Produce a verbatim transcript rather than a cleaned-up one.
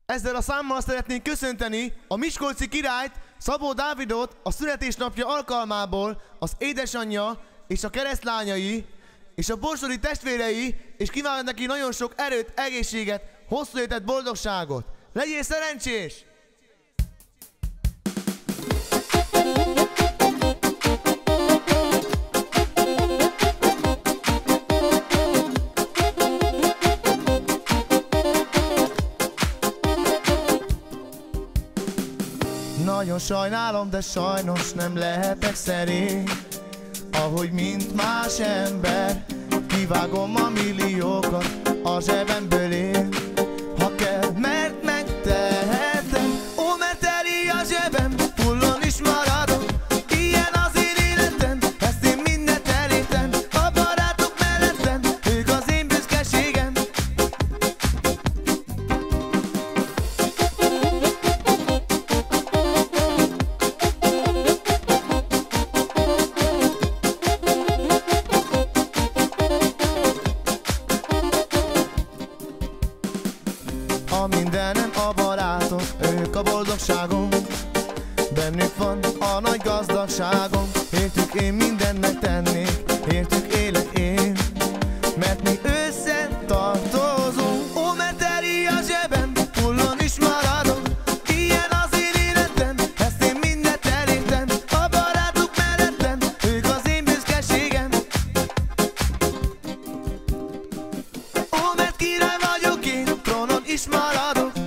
Ezzel a számmal szeretnénk köszönteni a miskolci királyt, Szabó Dávidot a születésnapja alkalmából, az édesanyja és a keresztlányai és a borsodi testvérei, és kívánok neki nagyon sok erőt, egészséget, hosszú életet, boldogságot. Legyél szerencsés! Nagyon sajnálom, de sajnos nem lehetek szerény, ahogy mint más ember, kivágom a milliókat a zsebemből én. Ha kell, mert megtehetem, ó, mert teli a zsebem, fullon is maradok. Ilyen az én életem, ezt én mindent elértem. A barátok mellettem, ők az én büszkeségem. A mindenem, a barátok, ők a boldogságom, bennük van a nagy gazdagságom. Értük én mindent megtennék, értük élek én, mert mi összetartozunk. Ó, mert teli a zsebem, fullon is maradok. Ilyen az én életem, ezt én mindent elértem. A barátok mellettem, ők az én büszkeségem. Ó, mert király vagyok én, trónon is maradok.